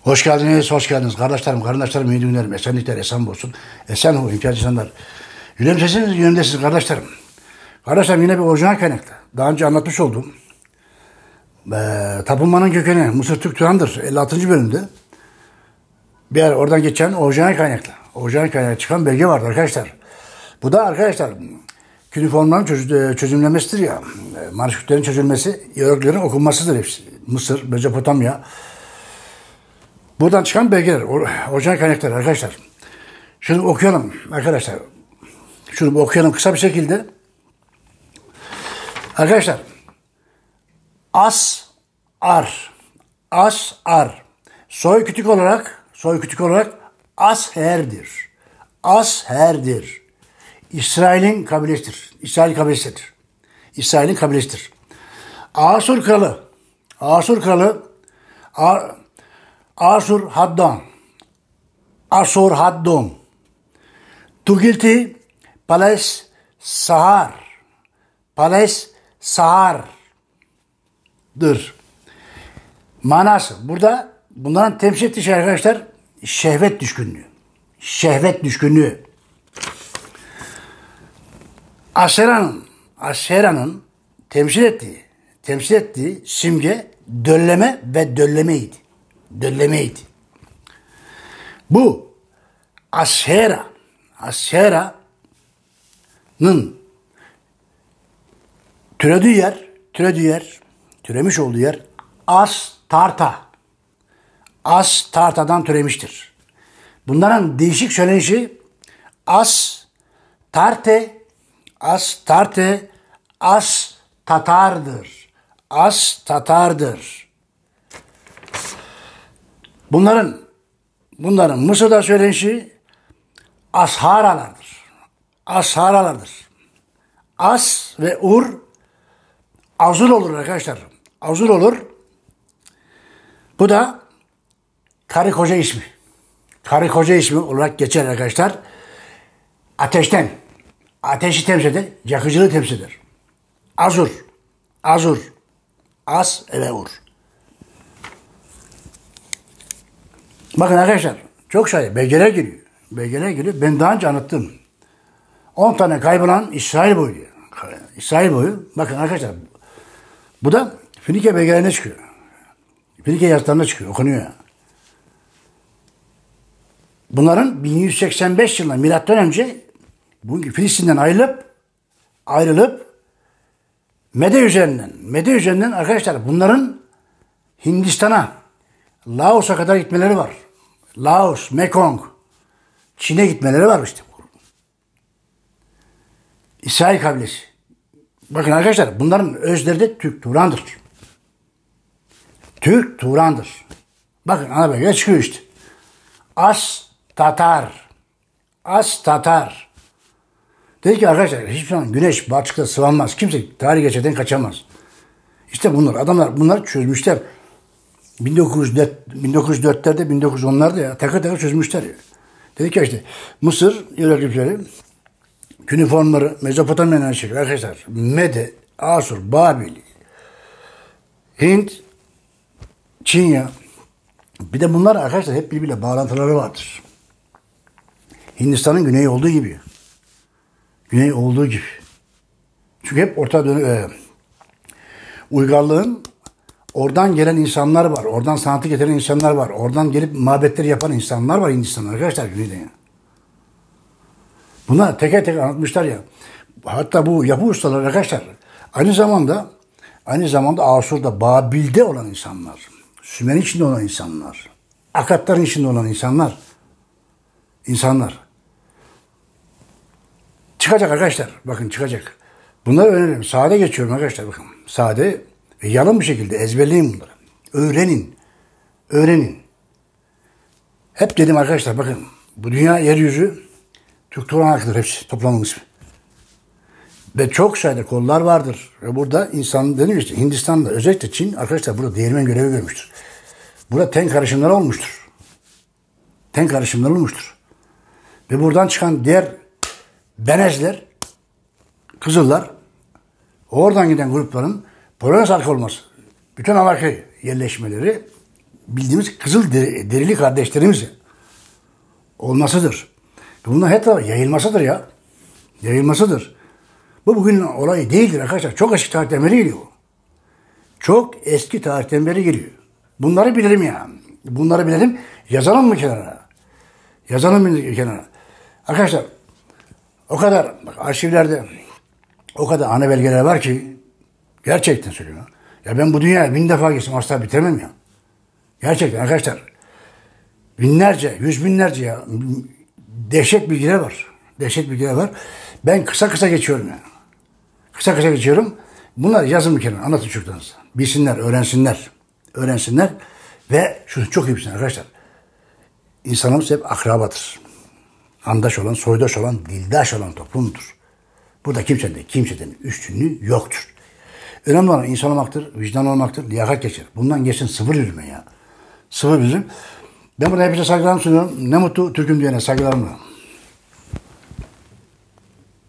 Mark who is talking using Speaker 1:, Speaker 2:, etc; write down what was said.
Speaker 1: Hoş geldiniz, hoş geldiniz. Kardeşlerim, iyi günler, esenlikler, esen olsun. Esen ol, imtiyaz insanlar. Yüreğimsesiniz, yönümdesiniz kardeşlerim. Kardeşlerim yine bir orijinal kaynakta. Daha önce anlatmış oldum. Tapınmanın kökeni Mısır Türk Turan'dır. 56. bölümde. Bir yer oradan geçen orijinal kaynakla. Orijinal kaynakla çıkan belge vardı arkadaşlar. Bu da arkadaşlar küniformların çözümlemesidir ya. Manuskriptlerin çözülmesi, hierogliflerin okunmasıdır hepsi. Mısır, Mezopotamya. Buradan çıkan belgeler, orijinal kaynaklar arkadaşlar. Şunu okuyalım arkadaşlar. Şunu okuyalım kısa bir şekilde. Arkadaşlar. As-ar. Soy kütük olarak Asher'dir. Asher'dir. İsrail'in kabilesidir. İsrail'in kabilesidir. Asur kralı Asur-Haddon. Tugilti Pales Sahar'dır. Manası burada bunların temsil ettiği şey arkadaşlar şehvet düşkünlüğü. Şehvet düşkünlüğü. Aşera'nın temsil ettiği simge dölleme ve döllemeydi. Bu Aşera'nın türemiş olduğu yer Astarta'dan türemiştir. Bunların değişik söylenişi Tatar'dır. Bunların Mısır'da söylenişi Asharalardır. As ve Ur azul olur arkadaşlar. Azul olur. Bu da karı koca ismi olarak geçer arkadaşlar. Ateşi temsil eder. Yakıcılığı temsil eder. Azur. As ve Ur. Bakın arkadaşlar çok belgeler geliyor. Ben daha önce anlattım. 10 tane kaybolan İsrail boyu. Bakın arkadaşlar bu da Finike belgelerine çıkıyor. Finike yazılarına çıkıyor. Okunuyor. Bunların 1185 yılında milattan önce bugünkü Filistin'den ayrılıp Mede üzerinden arkadaşlar bunların Hindistan'a, Laos'a kadar gitmeleri var. Laos, Mekong, Çin'e gitmeleri var işte. İsrail kabilesi. Bakın arkadaşlar bunların özleri de Türk Turan'dır. Bakın ana belge çıkıyor işte. As-Tatar. Dedi ki arkadaşlar hiçbir zaman güneş balçıkta sıvanmaz. Kimse tarih geçerden kaçamaz. İşte bunlar çözmüşler. 1904'lerde 1910'larda ya takır çözmüşler ya. Dedi ki işte Mısır hieroglifleri, küniformları Mezopotamya'dan çıkıyor arkadaşlar. Mede, Asur, Babil, Hint, Çin. Bir de bunlar arkadaşlar hep birbiriyle bağlantıları vardır. Hindistan'ın güneyi olduğu gibi. Çünkü hep uygarlığın oradan gelen insanlar var. Oradan sanatı getiren insanlar var. Oradan gelip mabetleri yapan insanlar var Hindistan'da arkadaşlar güneyde. Bunlar teker anlatmışlar ya. Hatta bu yapı ustaları arkadaşlar aynı zamanda Asur'da, Babil'de olan insanlar. Sümer'in içinde olan insanlar. Akatların içinde olan insanlar. Çıkacak arkadaşlar. Bakın çıkacak. Bunları öğrenelim. Sade geçiyorum arkadaşlar bakın. Sade ve yalın bir şekilde ezberleyin bunları. Öğrenin. Hep dedim arkadaşlar bakın. Bu dünya yeryüzü Türk Turan hakkıdır hepsi. Toplamın ismi. Ve çok sayıda kollar vardır. Ve burada insan dedim işte Hindistan'da özellikle Çin arkadaşlar burada değirmen görevi görmüştür. Burada ten karışımları olmuştur. Ve buradan çıkan diğer Benezler, Kızıllar, oradan giden grupların Polonya's halkı olması, bütün Anakya yerleşmeleri bildiğimiz kızıl derili kardeşlerimiz olmasıdır. Bunlar her tarafa yayılmasıdır ya. Yayılmasıdır. Bu bugünün olayı değildir arkadaşlar. Çok eski tarihten beri geliyor. Çok eski tarihten beri geliyor. Bunları bilelim ya. Bunları bilelim. Yazalım mı kenara? Yazalım mı kenara? Arkadaşlar o kadar arşivlerde o kadar ana belgeler var ki gerçekten söylüyorum. Ya ben bu dünyaya 1000 defa geçtim asla bitiremem ya. Gerçekten arkadaşlar binlerce, yüz binlerce ya dehşet bilgiler var. Dehşet bilgiler var. Ben kısa kısa geçiyorum ya. Kısa kısa geçiyorum. Bunlar yazın bir kere. Anlatın çocuklarınıza. Bilsinler, öğrensinler. Öğrensinler. Ve şunu çok iyi bilsin arkadaşlar. İnsanımız hep akrabadır. Andaş olan, soydaş olan, dildaş olan toplumdur. Burada kimseden üstünlüğü yoktur. Önemli olan insan olmaktır, vicdan olmaktır, liyakat geçer. Bundan geçsin sıfır yürüme ya. Sıfır yürüme. Ben burada hepinize saygılarımı sunuyorum. Ne mutlu Türk'üm diyene saygılarımla.